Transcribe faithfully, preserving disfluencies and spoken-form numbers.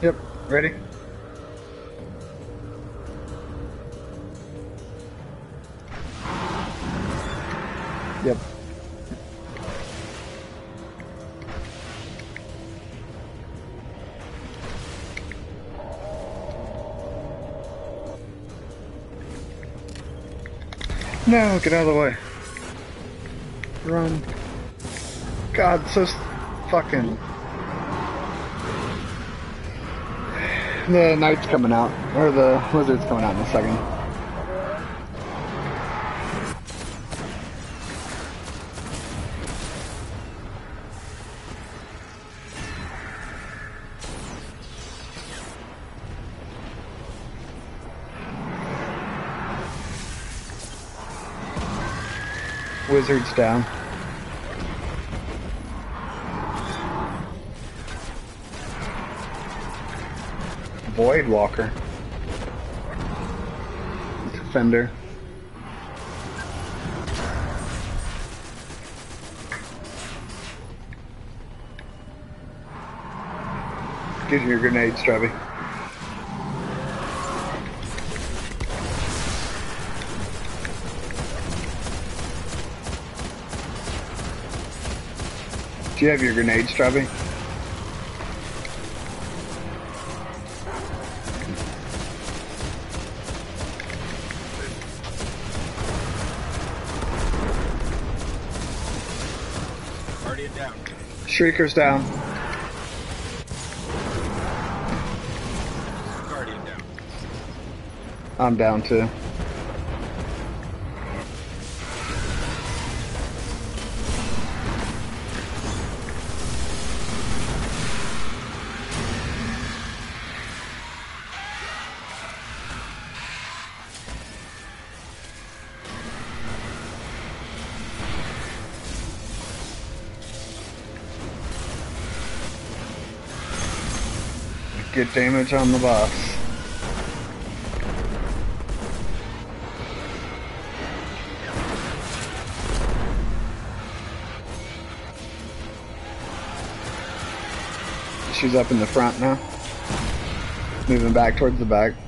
Yep, ready? Yep. No, get out of the way. Run. God, so fucking... The knight's coming out, or the wizard's coming out in a second. Wizard's down. Void Walker. Defender. Get your grenades, Stubby. Do you have your grenades, Stubby? Down. Shrieker's down. Guardian down. I'm down too. Get damage on the boss. She's up in the front now. Moving back towards the back.